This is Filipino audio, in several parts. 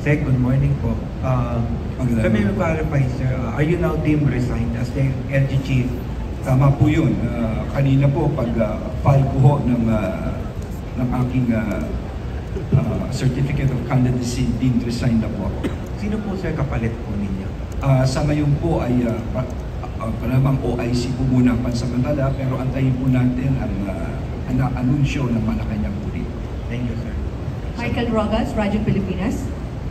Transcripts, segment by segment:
Sec, good morning po. Magandang Kami morning. clarify, sir, are you now deemed resigned as the LG chief? Tama po yun. Kanina po, pag-file ko ho ng aking Certificate of Candidacy, deemed resigned na po ako. Sino po, sir, kapalit po ninyo? Sa ngayon po ay palamang OIC po muna pansamantala, pero antayin po natin ang anunsyo ng Malacanang po dito. Thank you, sir. Michael Rogas, Radyo Pilipinas.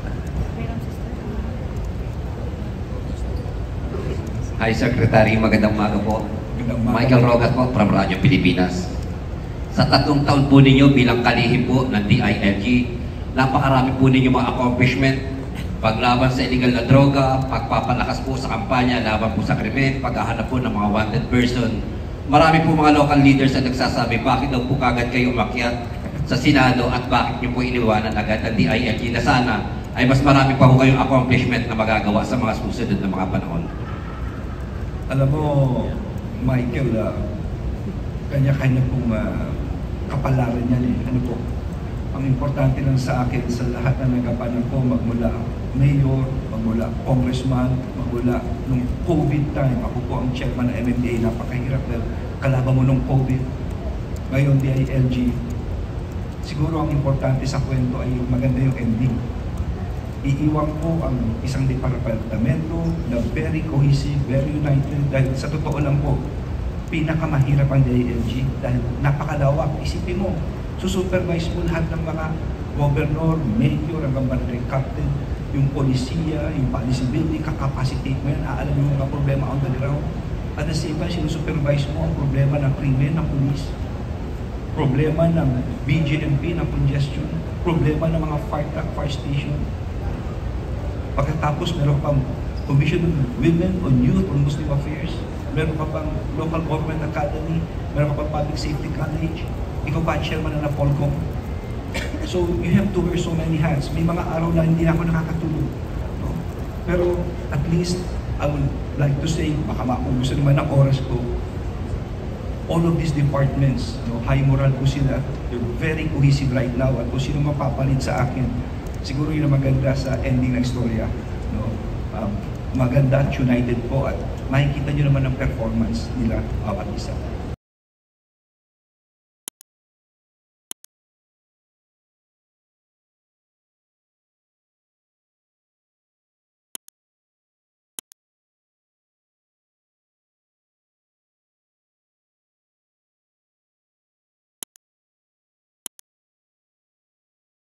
Hi, Secretary. Magandang umaga po. Magandang umaga. Michael Rogas po from Radyo Pilipinas. Sa 3 taon po ninyo bilang kalihim po ng DILG, napakarami po ninyo mga accomplishment. Paglaban sa illegal na droga, pagpapalakas po sa kampanya, laban po sa krimen, paghahanap po ng mga wanted person. Marami po mga local leaders na nagsasabi, bakit daw po kagad kayo umakyat sa Senado at bakit niyo po iniwanan agad ang DILG na sana ay mas marami pa po kayong accomplishment na magagawa sa mga susunod na mga panahon. Alam mo, Michael, kanya-kanya pong kapalaran yan eh. Ano po? Ang importante lang sa akin, sa lahat na nagapanan ko, magmula mayor, magmula congressman, magmula nung COVID time, ako po ang chairman ng MMDA, napakahirap dahil kalaban mo nung COVID. Ngayon, DILG, siguro ang importante sa kwento ay maganda yung ending. Iiwan ko ang isang departamento na very cohesive, very united, dahil sa totoo lang po, pinakamahirap ang DILG dahil napakalawak. Isipin mo, susupervise mo lahat ng mga governor, mayor, hanggang barangay captain, yung polisiya, yung policy building, kakapacitate mo yan, aalam mo yung mga problema on the ground. At the same time, sinusupervise mo ang problema ng krimen, ng police, problema ng BGMP, ng congestion, problema ng mga fire truck, fire station. Pagkatapos, meron ka pang Commission on Women, on Youth, on Muslim Affairs, meron ka pang Local Government Academy, meron ka pang Public Safety College, ikaw pa ang chairman na Polcom. So, you have to wear so many hats. May mga araw na hindi na ako nakakatulog. No? Pero, at least, I would like to say, baka maubusan naman ang oras ko, all of these departments, no, high moral po sila, they're very cohesive right now, at kung sino mapapalit sa akin, siguro yun ang maganda sa ending ng istorya. No? Maganda at united po, at makikita nyo naman ang performance nila bawat isa.